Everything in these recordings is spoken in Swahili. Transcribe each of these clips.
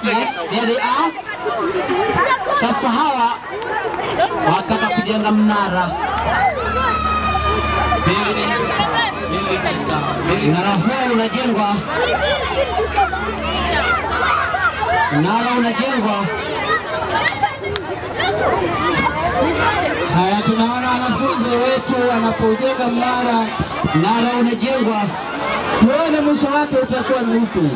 Yes, there they are. Sasa hawa wataka kujenga mnara. Mnara huu unajengwa. Mnara unajengwa. Haya, tunaona wanafunzi wetu wanapojenga mnara. Mnara unajengwa. Tuone mwisho wake utakuwa ni upi.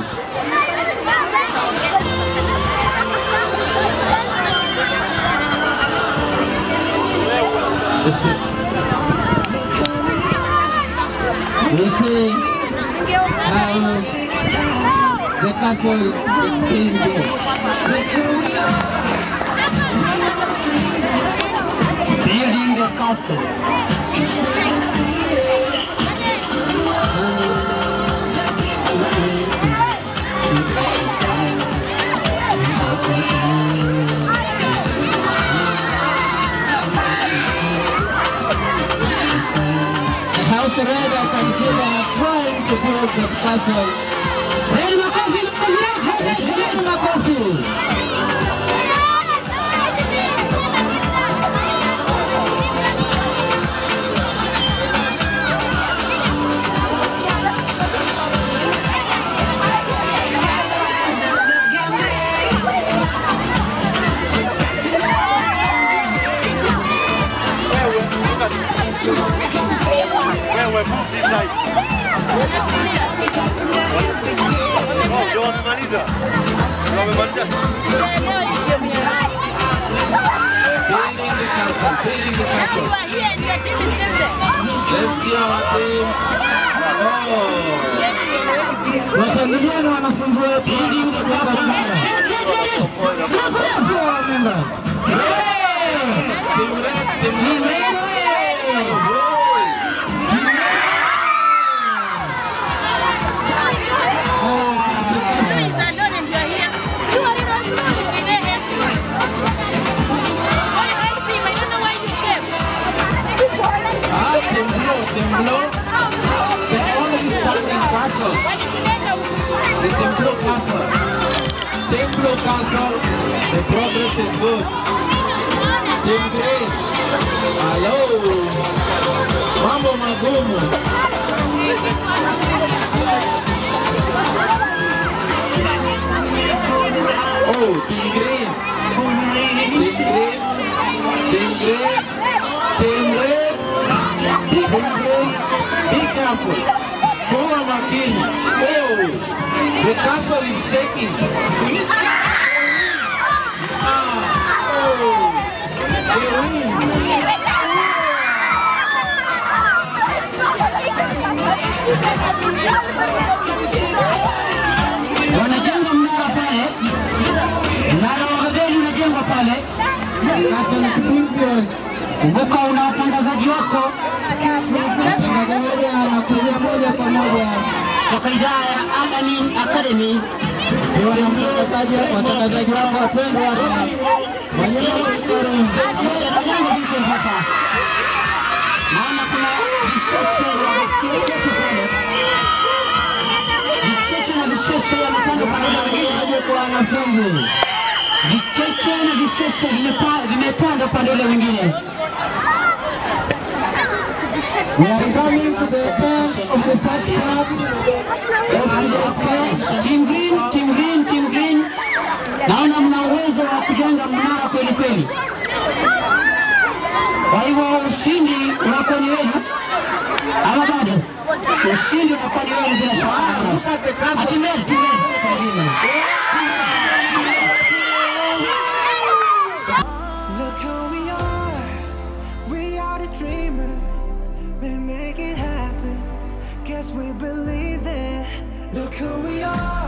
We see how the castle is being built. Building the castle. House red, I can see they are trying to build the castle. Ready, Makofi! Ready, Makofi! Building the castle. Let's see our teams. Washangilia na wanafunzi wetu. Building the castle. Team red. Templo Castle, the progress is good. Team 3, hello, mambo magumu. Oh, Team Green, Team Red, be careful. Kuwa makini. Oh, the castle is shaking. Wanajenga mnara pale. Mnara wa Babeli unajengwa pale. Castle is being built. Kumbuka una watangazaji wako. Watangazaji wanakuja moja kwa moja kutoka idara ya Al-Ameen Academy. Watangazaji wako wapendwa hapa. Naona kuna visheshe na visheshe yametanda pamoja wengine kwa wanafunzi. Vicheche na visheshe vimetanda upande ule mwingine. We are coming to the end of the first part. Team Green. Naona mna uwezo wa kujenga mnara kweli kweli. Kwa hivyo ushindi unakuwa ni wenu. Ama bado? Ushindi unakuwa ni wenu bila shaka. Team. Look who we are. We are the dreamers. We make it happen. Guess we believe it. Look who we are.